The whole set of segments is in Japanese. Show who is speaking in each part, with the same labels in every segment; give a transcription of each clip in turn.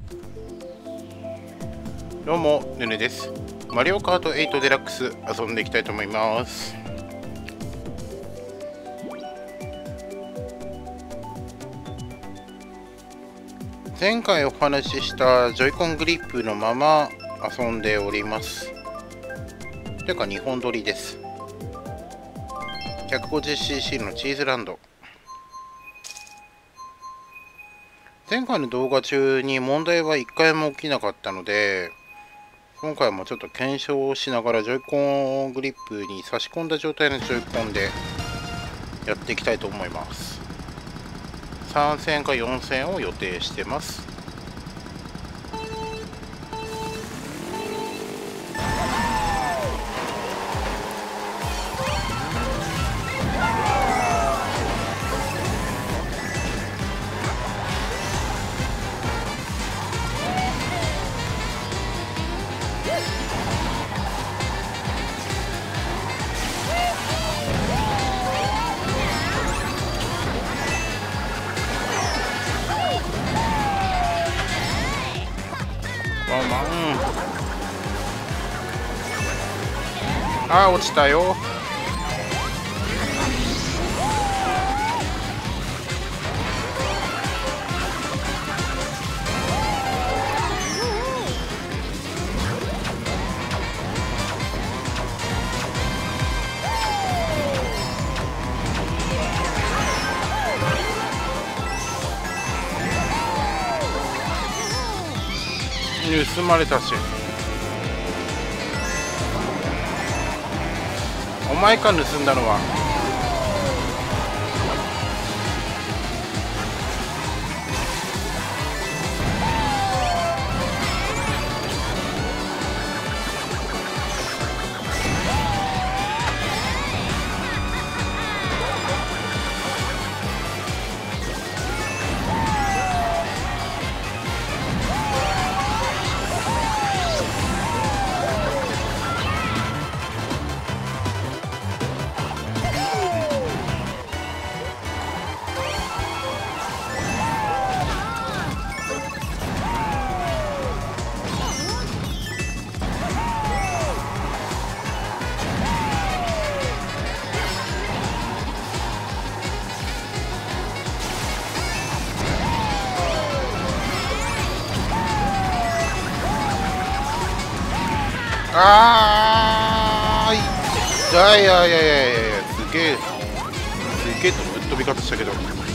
Speaker 1: どうも、ぬねです。マリオカート8デラックス遊んでいきたいと思います。前回お話ししたジョイコングリップのまま遊んでおります。てか2本撮りです。 150cc のチーズランド。前回の動画中に問題は1回も起きなかったので、今回もちょっと検証をしながらジョイコングリップに差し込んだ状態のジョイコンでやっていきたいと思います。3戦か4戦を予定してます。あー、落ちたよ。盗まれたし。お前か盗んだのは。あーいやいやいやいやいやいや、すげえとぶっ飛び方したけど。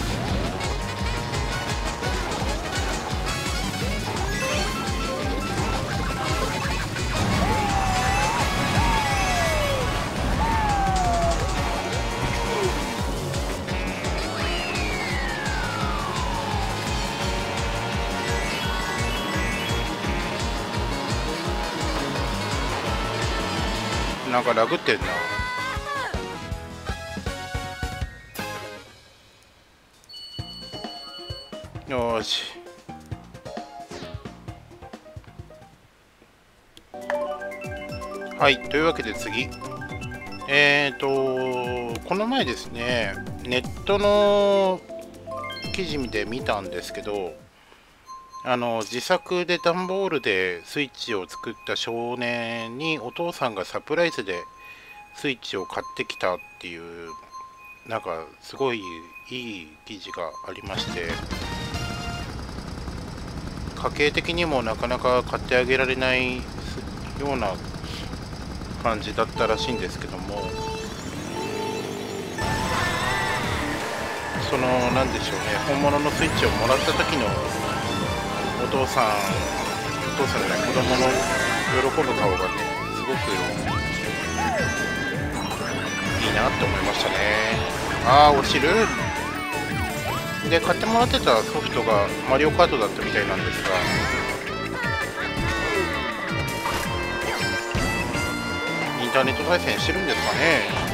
Speaker 1: なんかラグってんな。よーし。はい、というわけで次。この前ですね、ネットの記事で見たんですけど、自作で段ボールでスイッチを作った少年にお父さんがサプライズでスイッチを買ってきたっていう、なんかすごいいい記事がありまして、家計的にもなかなか買ってあげられないような感じだったらしいんですけども、なんでしょうね、本物のスイッチをもらった時のお父さんじゃない、子供の喜ぶ顔がね、すごくいいなって思いましたね。あー、落ちる。で、買ってもらってたソフトがマリオカートだったみたいなんですが、インターネット対戦してるんですかね。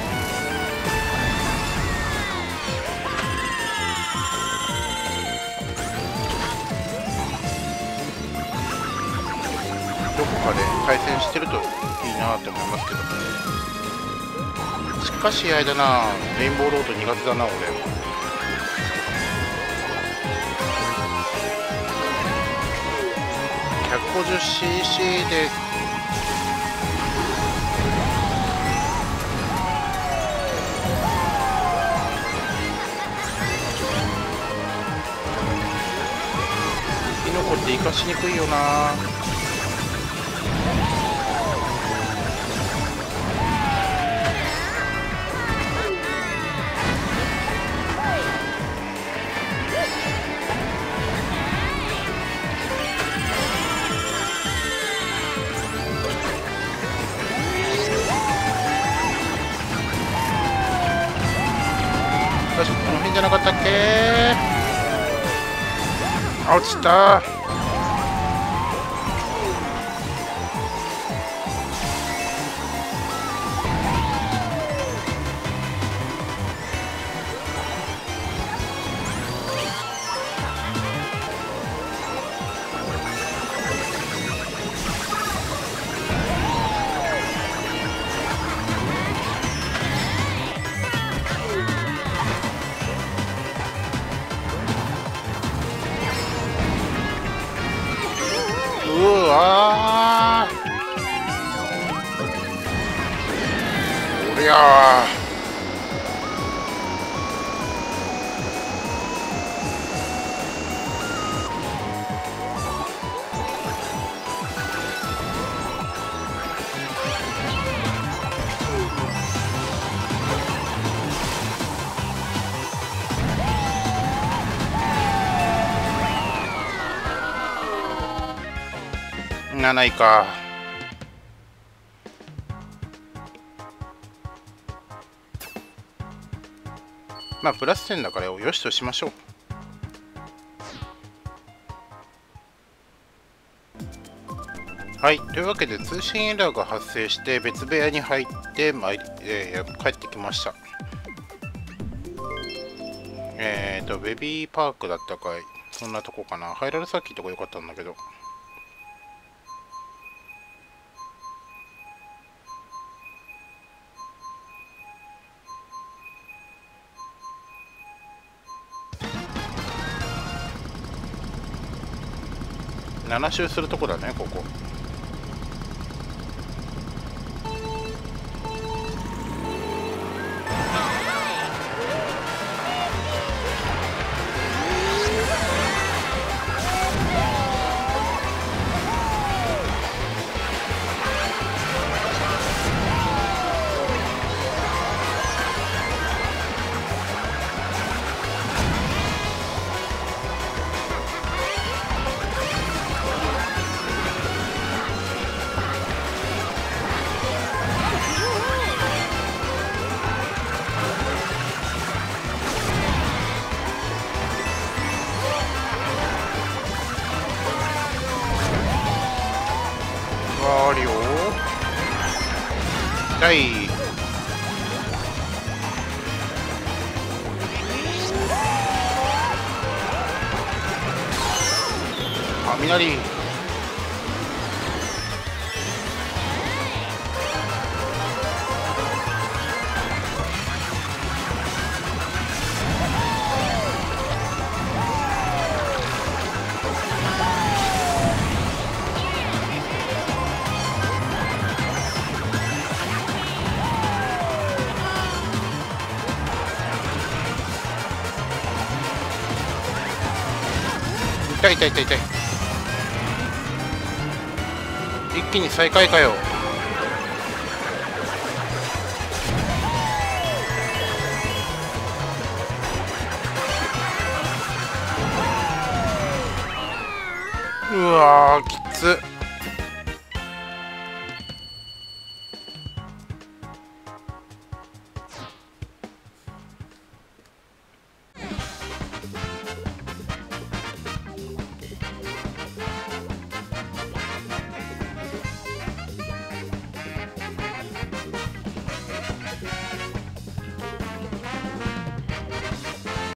Speaker 1: どこかで対戦してるといいなって思いますけどね。しかしあれだな、レインボーロード苦手だな俺。 150cc でキノコって生かしにくいよな。確かこの辺じゃなかったっけ。あ、落ちた。うわー、おりゃー。7位か。まあプラス点だからよしとしましょう。はい、というわけで通信エラーが発生して別部屋に入って帰ってきました。ベビーパークだったかい、そんなとこかな。ハイラルサーキーとか良かったんだけど。7周するとこだね、ここ。あるよ。痛い。雷。痛い痛い痛い痛い。一気に再開かよ。うわー、きつっ。